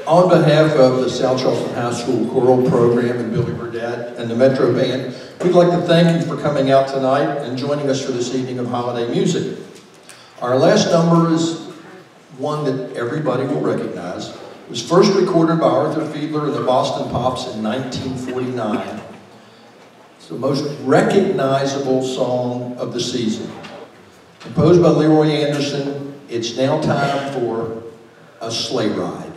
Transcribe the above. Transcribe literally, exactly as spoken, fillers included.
On behalf of the South Charleston High School Choral Program and Billy Burdette and the Metro Band, we'd like to thank you for coming out tonight and joining us for this evening of holiday music. Our last number is one that everybody will recognize. It was first recorded by Arthur Fiedler and the Boston Pops in nineteen forty-nine. It's the most recognizable song of the season. Composed by Leroy Anderson, it's now time for a sleigh ride.